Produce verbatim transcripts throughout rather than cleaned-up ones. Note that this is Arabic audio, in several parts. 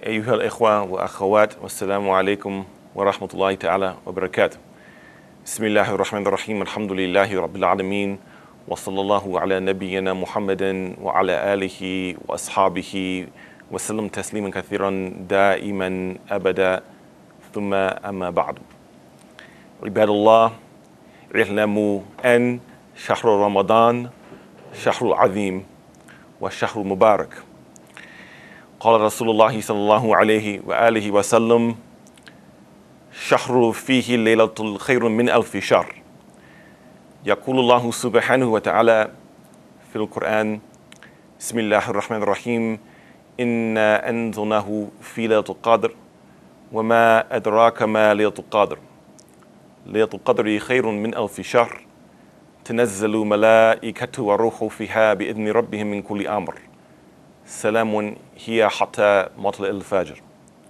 أيها الإخوة والأخوات والسلام عليكم ورحمة الله تعالى وبركاته. بسم الله الرحمن الرحيم. الحمد لله رب العالمين، وصلى الله على نبينا محمد وعلى آله وأصحابه وسلم تسليما كثيرا دائما أبدا، ثم أما بعد. عباد الله، اعلموا أن شهر رمضان شهر عظيم وشهر مبارك. قال رسول الله صلى الله عليه وآله وسلم: شهر فيه ليلة خير من ألف شهر. يقول الله سبحانه وتعالى في القرآن: بسم الله الرحمن الرحيم، إنا أنزلناه في ليلة القدر وما أدراك ما ليلة القدر. ليلة القدر خير من ألف شهر، تنزل ملائكة والروح فيها بإذن ربهم من كل أمر، سلام هي حتى مطلع الفجر.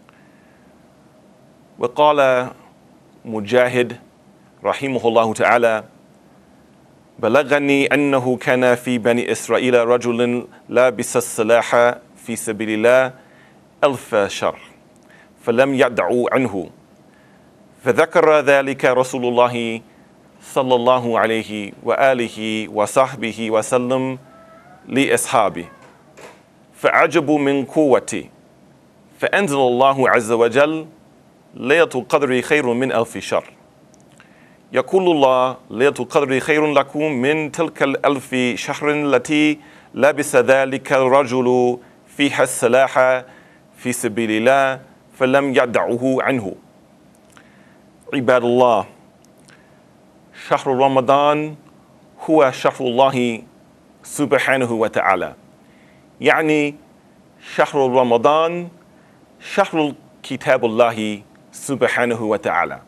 وقال مجاهد رحمه الله تعالى: بلغني أنه كان في بني إسرائيل رجل لابس السلاح في سبيل الله ألف شهر فلم يدعوا عنه، فذكر ذلك رسول الله صلى الله عليه وآله وصحبه وسلم لأصحابه، فعجبوا من قوتي، فأنزل الله عز وجل: ليلة القدر خير من ألف شهر. يقول الله: ليلة القدر خير لكم من تلك الألف شهر التي لبس ذلك الرجل فيها السلاح في سبيل الله فلم يدعه عنه. عباد الله، شهر رمضان هو شهر الله سبحانه وتعالى، يعني شهر رمضان شهر كتاب الله سبحانه وتعالى.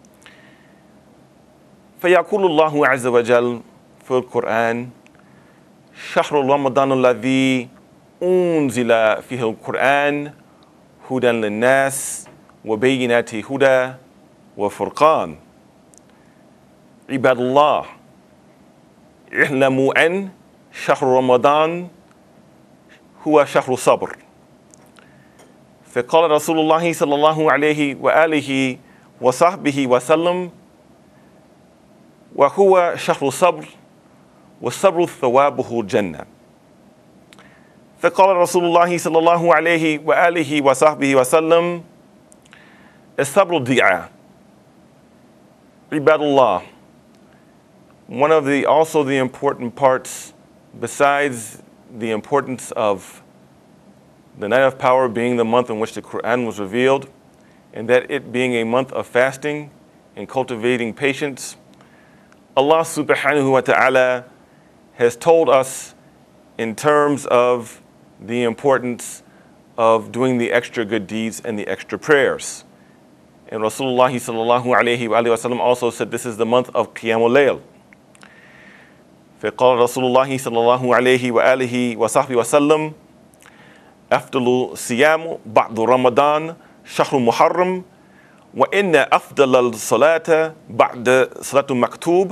فيقول الله عز وجل في القرآن: شهر رمضان الذي أنزل فيه القرآن هدى للناس وبينات هدى وفرقان. عباد الله، اعلموا أن شهر رمضان هو شهر صبر. فقال رسول الله صلى الله عليه وآله وصحبه وسلم: وهو شهر صبر، والصبر ثوابه الجنة. فقال رسول الله صلى الله عليه وآله وصحبه وسلم: الصبر ضياء. عباد Allah, one of the also the important parts, besides the importance of the Night of Power being the month in which the Quran was revealed, and that it being a month of fasting and cultivating patience, Allah subhanahu wa ta'ala has told us in terms of the importance of doing the extra good deeds and the extra prayers. And Rasulullah sallallahu alayhi wa sallam also said this is the month of Qiyamul Layl. فقال رسول الله صلى الله عليه وآله وصحبه وسلم: أفضل صيام بعد رمضان شهر محرم، وإن أفضل الصلاة بعد صلاة المكتوب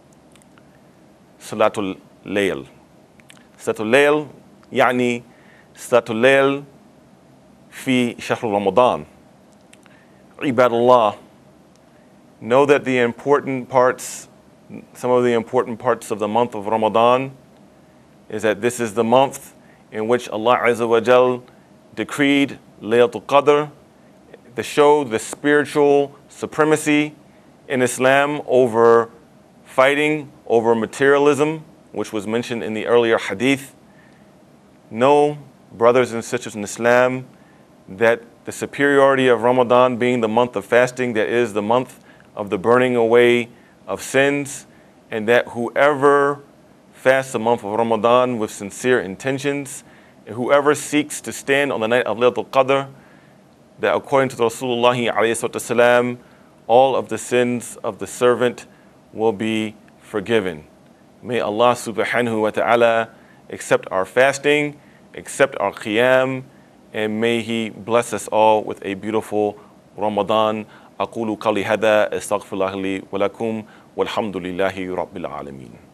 صلاة الليل. صلاة الليل يعني صلاة الليل في شهر رمضان. عباد الله, know that the important parts, some of the important parts of the month of Ramadan is that this is the month in which Allah Azza wa Jal decreed Laylatul Qadr to show the spiritual supremacy in Islam over fighting, over materialism, which was mentioned in the earlier hadith. Know, brothers and sisters in Islam, that the superiority of Ramadan being the month of fasting, that is the month of the burning away of sins, and that whoever fasts the month of Ramadan with sincere intentions, and whoever seeks to stand on the night of Laylatul Qadr, that according to Rasulullah alayhi salatu, all of the sins of the servant will be forgiven. May Allah subhanahu wa ta'ala accept our fasting, accept our qiyam, and may He bless us all with a beautiful Ramadan. أقول قولي هذا أستغفر الله لي ولكم والحمد لله رب العالمين.